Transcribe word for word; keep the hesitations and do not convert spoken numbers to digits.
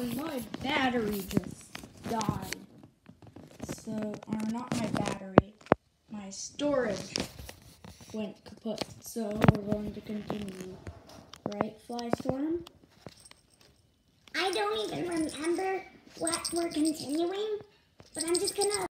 everyone, my battery just died. So, or not my battery, my storage went kaput. So we're going to continue, right, Flystorm? I don't even remember what we're continuing, but I'm just gonna